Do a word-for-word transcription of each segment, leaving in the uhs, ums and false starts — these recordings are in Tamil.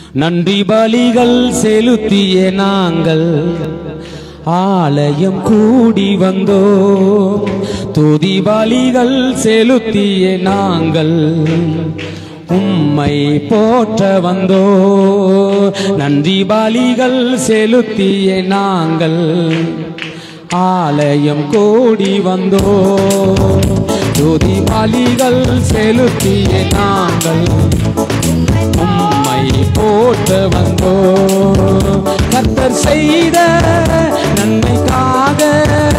நன்றி பலிகள் செலுத்திய நாங்கள் ஆலயம் கூடி வந்தோம். துதி பலிகள் செலுத்திய நாங்கள் உம்மை போற்ற வந்தோ. நன்றி பலிகள் செலுத்திய நாங்கள் ஆலயம் கூடி வந்தோ. துதி பலிகள் செலுத்திய நாங்கள் உம்மை போற்ற வந்தோ. கர்த்தர் செய்த நன்மைக்காக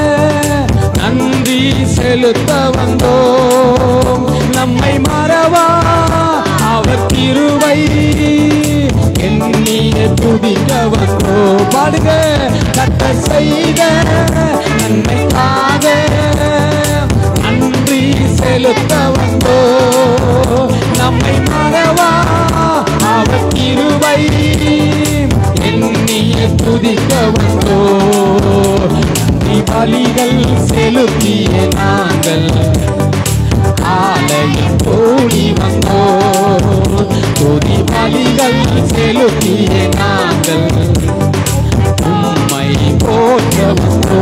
நன்றி செலுத்த வந்தோம். நம்மை மறவா அவர் கிருபை எண்ணிய துதிக்க வந்தோ. பாடுங்க. கர்த்தர் செய்த நன்மைக்காக நன்றி செலுத்த வந்தோ. நம்மை மறவா அவர் கிருபை எண்ணிய துதிக்க வந்தோ. நன்றி பலிகள் செலுத்திய நாங்கள் ஆலயம் கூடி வந்தோ. துதி பலிகள் செலுத்திய நாங்கள் உம்மை போற்ற வந்தோ.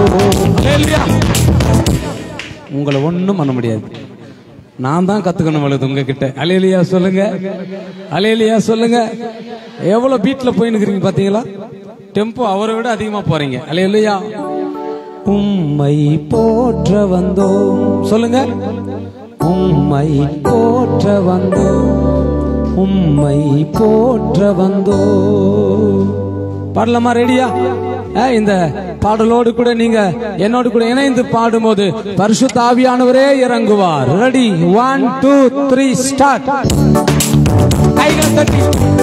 உங்களை ஒண்ணும் பண்ண முடியாது, நான் தான் கத்துக்கணும் அழுது உங்ககிட்ட. அல்லேலூயா சொல்லுங்க, அல்லேலூயா சொல்லுங்க. எவ்வளவு பீட்ல போயின்னு பாத்தீங்களா? டெம்போ அவரை விட அதிகமா போறீங்க. அல்லேலூயா. உம்மை போற்ற வந்தோம். சொல்லுங்க. உம்மை போற்ற வந்தோம், உம்மை போற்ற வந்தோம். பாடலாமா? ரெடியா? இந்த பாடலோடு கூட நீங்க என்னோடு கூட இணைந்து பாடும்போது பரிசுத்த ஆவியானவரே இறங்குவார். Ready? One two three start. கைகள் தட்டி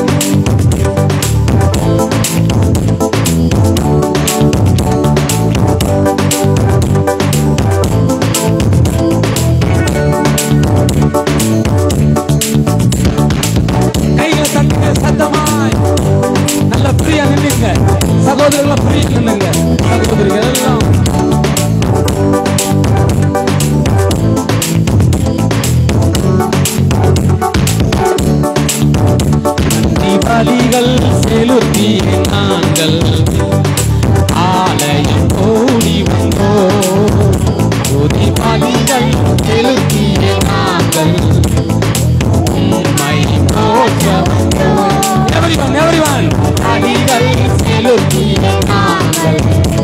கைகளை தட்டுங்க சத்தமாய். நல்ல பிரியா நின்னுங்க சகோதரர்கள, பிரியா நின்னுங்க சகோதரிகள் எல்லாம். நன்றி பலிகள் செலுத்திய நாங்கள் ஆலயம் கூடி வந்தோ. துதி பலிகள் செலுத்திய நாங்கள் உம்மை போற்ற வந்தோ. எவரிவன் எவரிவன் பலிகள் செலுத்திய நாங்கள்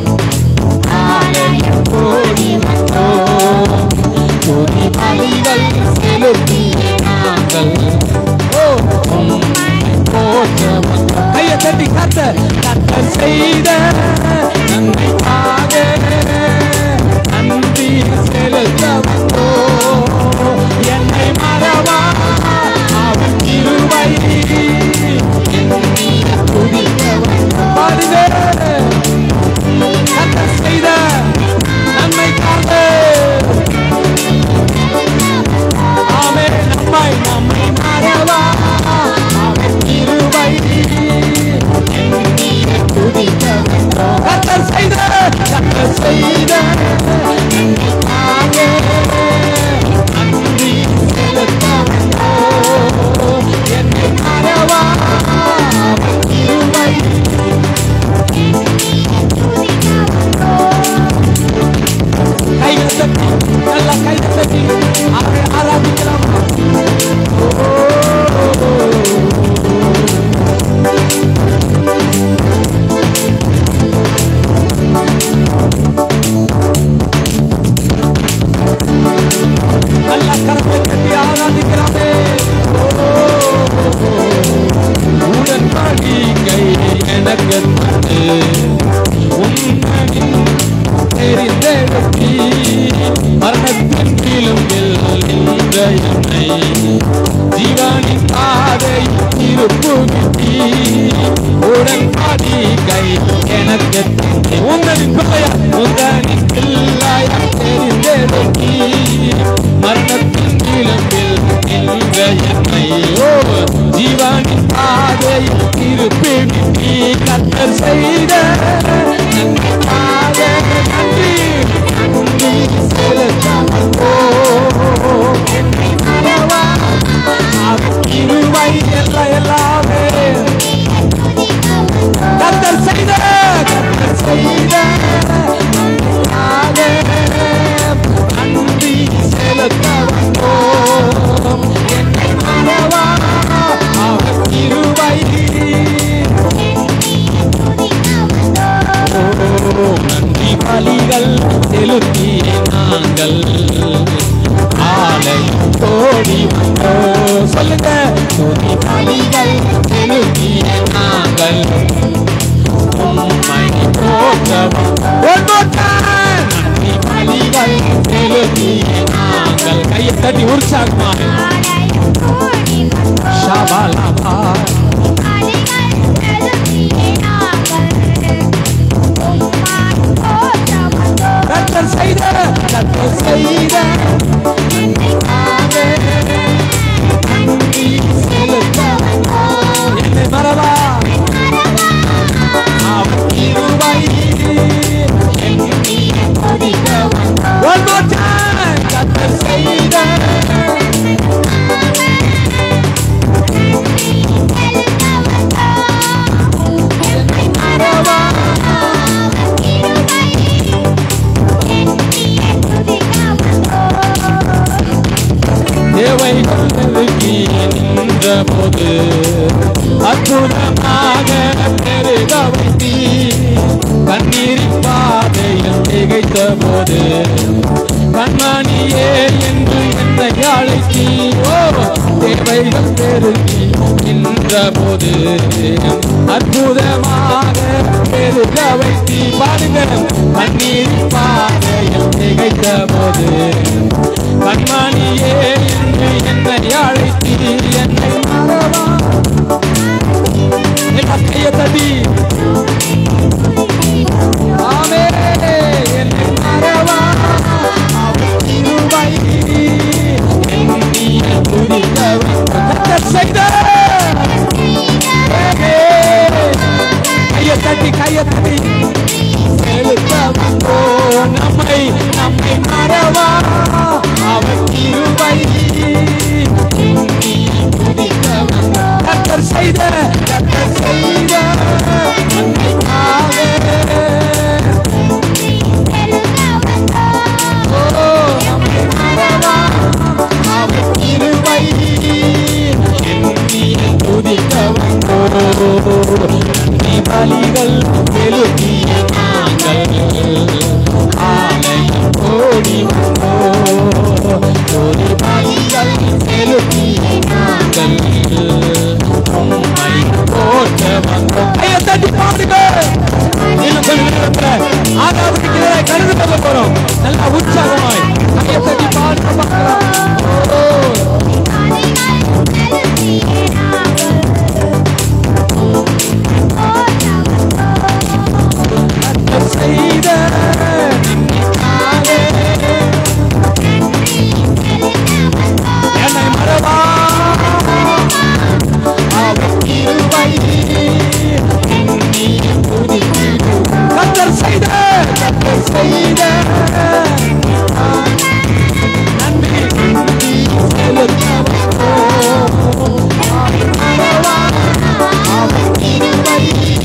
ஆலயம் கூடி வந்தோ. துதி பலிகள் செலுத்திய நாங்கள் உம்மை போற்ற வந்தோ. கையை தட்டி கர்த்தர் கர்த்தர் செய்த நன்மைக்காக நன்றி செலுத்த வந்தோ. என்னை மறவா அவர் கிருபை எண்ணிய துதிக்க வந்தோ. பாடுங்க. கர்த்தர் செய்த நன்மைக்காக ஆமே. நம்மை நம்மை மறவா அவர் கிருபை எண்ணிய துதிக்க வந்தோ. கர்த்தர் செய்த கர்த்தர் செய்த நன்மைக்காக நன்றி செலுத்த வந்தோ. என்னை மறவா அவர் கிருபை கைகளை தட்டி நல்லா கைகளை தட்டி அவரை ஆராதிக்கலாம். நல்லா கரத்தை தட்டி ஆராதிக்கலாமே. உடன்படிக்கை எனக்கு தந்து உன்னதின் தெரிந்தெடுத்தி மரணத்தின் விளிம்பில் நின்ற என்னை ஜீவனின் பாதை திருப்புவிட்டி. உடன்படிக்கை எனக்கு தந்து உந்தனின் பிள்ளையா உந்தனின் பிள்ளையா தெரிந்தெடுத்தி மரணத்தின் விளிம்பில் நின்ற என்னை ஜீவனின் பாதை திருப்புவிட்டி. கர்த்தர் செய்த நன்மைக்காக நன்றி நன்றி செலுத்த வந்தோ. என்னை மறவா அவர் கிருபை எல்லாம் எல்லாமே செய்த நன்றி செலுத்த வந்தோம். என்னை மறவா அவர் கிருபை. நன்றி பலிகள் செலுத்திய நாங்கள் ஆலை கோடி வந்தோம். சொல்லுங்க. துதி பலிகள் செலுத்திய நாங்கள் உம்மை போற்றவும். நன்றி பலிகள் செலுத்திய நாங்கள் கையை தட்டி உற்சாகமாக ஷபாலபா கர்த்தர் செய்த கர்த்தர் செய்த நன்றி செலுத்த என்னை மறவா அவர் கிருபை. One more time. கர்த்தர் செய்த என்னை மறவா தேவைகள் நெருங்கி நின்ற போது அற்புதமாக பெருக வைத்தி. கண்ணீரின் பாதையில் திகைத்த போது கண்மணியே என்று என்னை அழைத்தி. ஓ தேவைகள் பெருகி நின்ற போது அற்புதமாக பெருக வைத்தி. பாருங்க. கண்ணீரின் பாதையில் திகைத்த போது கண்மணியே என்று என்னை அழைத்தி. என்னை மறவா கையை தட்டி ஆமே. என்னை மறவா அவர் கிருபை. எண்ணிய துதிக்க கர்த்தர் செய்த கையை தட்டி கையை தட்டி செலுத்த வந்தோம். நம்மை நம்மை மறவா அவர் கிருபை. கர்த்தர் செய்த கர்த்தர் செய்த நன்மைக்காக ஓ நம்மை மறவா அவர் கிருபை. எண்ணிய துதிக்க வந்தோம். நன்றி பலிகள் செலுத்திய நாங்கள் ஆலயம் கோடி வந்தோம். துதி பலிகள் செலுத்திய நாங்கள் உம்மை போற்ற வந்தோம். கையை தட்டி பாடுங்க. இன்னும் கொஞ்ச நேரத்தில் ஆராதனைக்கு கருது கொள்ள போறோம். நல்லா உற்சாகமாய் கையை தட்டி பாடுங்க பார்க்கலாம். செய்த என்னை மறவா அவர் கிருபை. கர்த்தர் செய்த கர்த்தர் செய்த நன்றி செலுத்த மறவா அவர் கிருபை.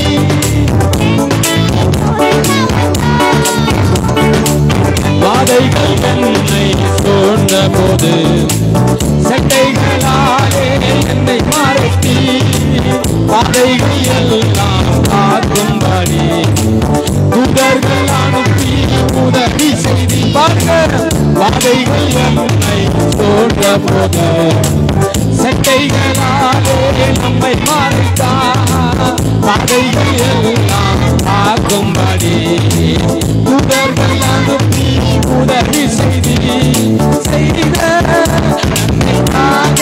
பாதைகள் என்னை சூழ்ந்த போது செட்டைகளாலே என்னை மறைத்தி. பாதைகள் எல்லாம் காக்கும்படி தூதர்கள் அனுப்பி உதவி செய்தி. பாதைகள் என்னை சூழ்ந்த போது செட்டைகளாலே நம்மை மறைத்தார். பாதைகள் எல்லாம் காக்கும்படி தூதர்கள் அனுப்பி உதவி செய்தி செய்த நன்மைக்காக.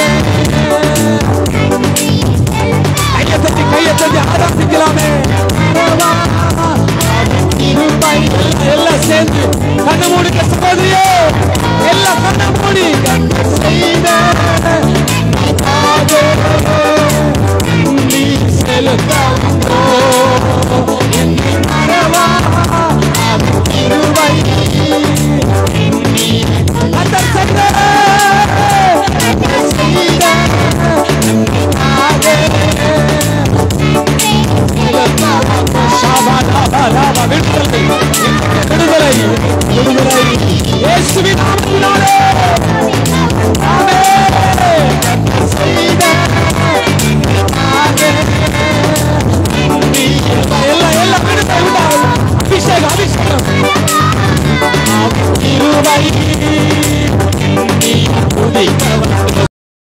கையை தட்டி கையை தட்டி ஆராதிக்கலாமே. எல்லாம் சேர்ந்து கண்ணு மூடுங்க சகோதரியே. எல்லாம் கண்ணு மூடி செய்த நன்றி செலுத்த என்னை மறவா அவர் கிருபை. கர்த்தர் செய்த கர்த்தர் செய்த நன்மைக்காக செலுத்த ஷாபா லாபா லாபா விட்டு